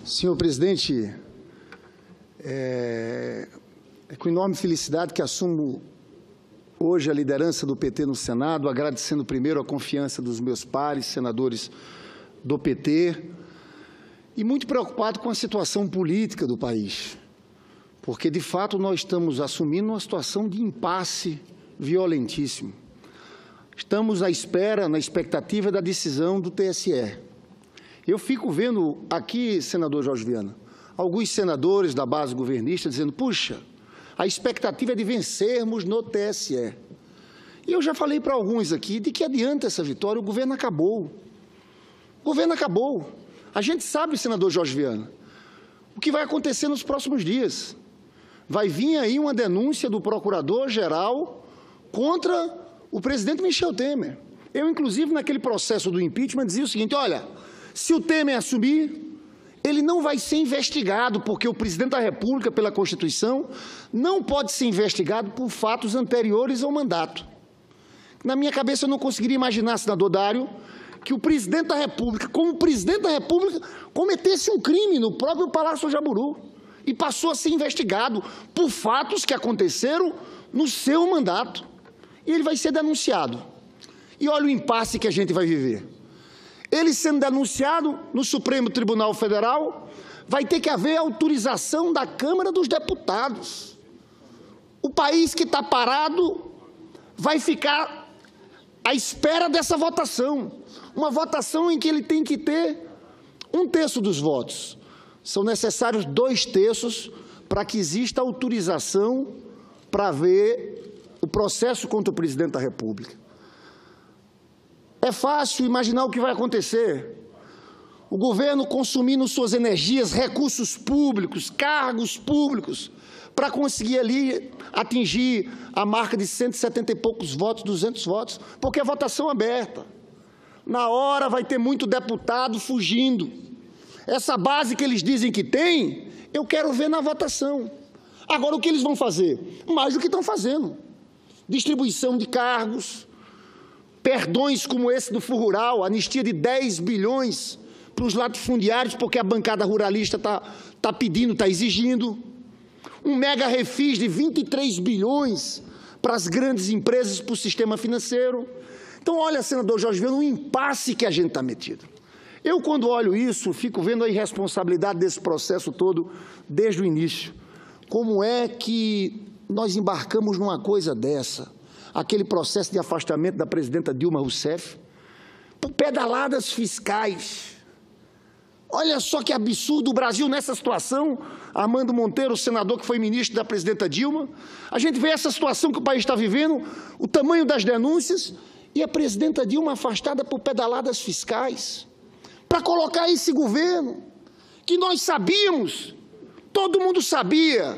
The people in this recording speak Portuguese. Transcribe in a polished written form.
Senhor presidente, é com enorme felicidade que assumo hoje a liderança do PT no Senado, agradecendo primeiro a confiança dos meus pares, senadores do PT, e muito preocupado com a situação política do país, porque, de fato, nós estamos assumindo uma situação de impasse violentíssimo. Estamos à espera, na expectativa da decisão do TSE. Eu fico vendo aqui, senador Jorge Viana, alguns senadores da base governista dizendo, puxa, a expectativa é de vencermos no TSE. E eu já falei para alguns aqui, de que adianta essa vitória? O governo acabou. O governo acabou. A gente sabe, senador Jorge Viana, o que vai acontecer nos próximos dias. Vai vir aí uma denúncia do procurador-geral contra o presidente Michel Temer. Eu, inclusive, naquele processo do impeachment, dizia o seguinte, olha, se o Temer assumir, ele não vai ser investigado, porque o presidente da República, pela Constituição, não pode ser investigado por fatos anteriores ao mandato. Na minha cabeça, eu não conseguiria imaginar, senador Dário, que o presidente da República, como presidente da República, cometesse um crime no próprio Palácio Jaburu e passou a ser investigado por fatos que aconteceram no seu mandato. E ele vai ser denunciado. E olha o impasse que a gente vai viver. Ele sendo denunciado no Supremo Tribunal Federal, vai ter que haver autorização da Câmara dos Deputados. O país que está parado vai ficar à espera dessa votação. Uma votação em que ele tem que ter 1/3 dos votos. São necessários 2/3 para que exista autorização para ver o processo contra o presidente da República. É fácil imaginar o que vai acontecer. O governo consumindo suas energias, recursos públicos, cargos públicos, para conseguir ali atingir a marca de 170 e poucos votos, 200 votos, porque é votação aberta. Na hora vai ter muito deputado fugindo. Essa base que eles dizem que tem, eu quero ver na votação. Agora, o que eles vão fazer? Mais do que estão fazendo. Distribuição de cargos, perdões como esse do Fundo Rural, anistia de 10 bilhões para os latifundiários, porque a bancada ruralista está pedindo, está exigindo. Um mega refis de 23 bilhões para as grandes empresas, para o sistema financeiro. Então, olha, senador Jorge Viana, um impasse que a gente está metido. Eu, quando olho isso, fico vendo a irresponsabilidade desse processo todo desde o início. Como é que nós embarcamos numa coisa dessa? Aquele processo de afastamento da presidenta Dilma Rousseff, por pedaladas fiscais. Olha só que absurdo o Brasil nessa situação. Armando Monteiro, senador que foi ministro da presidenta Dilma. A gente vê essa situação que o país está vivendo, o tamanho das denúncias, e a presidenta Dilma afastada por pedaladas fiscais. Para colocar esse governo, que nós sabíamos, todo mundo sabia,